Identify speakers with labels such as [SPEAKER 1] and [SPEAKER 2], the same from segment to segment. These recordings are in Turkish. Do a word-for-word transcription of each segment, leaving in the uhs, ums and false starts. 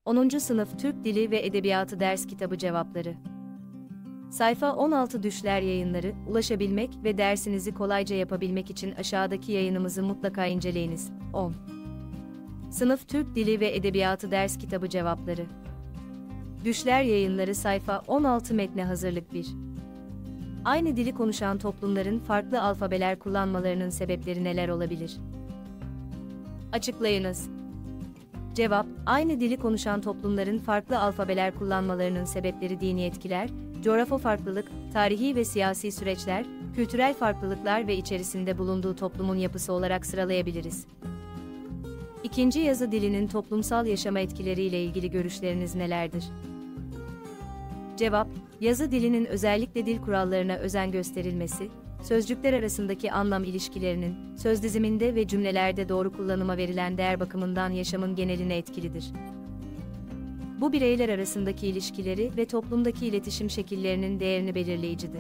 [SPEAKER 1] onuncu Sınıf Türk Dili ve Edebiyatı Ders Kitabı Cevapları. Sayfa on altı Düşler Yayınları, ulaşabilmek ve dersinizi kolayca yapabilmek için aşağıdaki yayınımızı mutlaka inceleyiniz. on. Sınıf Türk Dili ve Edebiyatı Ders Kitabı Cevapları. Düşler Yayınları sayfa on altı Metne hazırlık bir. Aynı dili konuşan toplumların farklı alfabeler kullanmalarının sebepleri neler olabilir? Açıklayınız. Cevap, aynı dili konuşan toplumların farklı alfabeler kullanmalarının sebepleri dini etkiler, coğrafi farklılık, tarihi ve siyasi süreçler, kültürel farklılıklar ve içerisinde bulunduğu toplumun yapısı olarak sıralayabiliriz. İkinci yazı dilinin toplumsal yaşama etkileriyle ilgili görüşleriniz nelerdir? Cevap, yazı dilinin özellikle dil kurallarına özen gösterilmesi, sözcükler arasındaki anlam ilişkilerinin, söz diziminde ve cümlelerde doğru kullanıma verilen değer bakımından yaşamın geneline etkilidir. Bu bireyler arasındaki ilişkileri ve toplumdaki iletişim şekillerinin değerini belirleyicidir.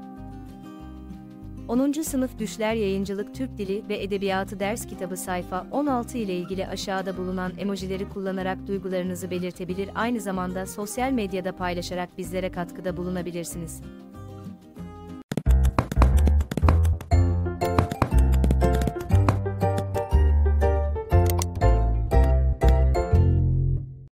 [SPEAKER 1] onuncu Sınıf Düşler Yayıncılık Türk Dili ve Edebiyatı Ders Kitabı sayfa on altı ile ilgili aşağıda bulunan emojileri kullanarak duygularınızı belirtebilir, aynı zamanda sosyal medyada paylaşarak bizlere katkıda bulunabilirsiniz.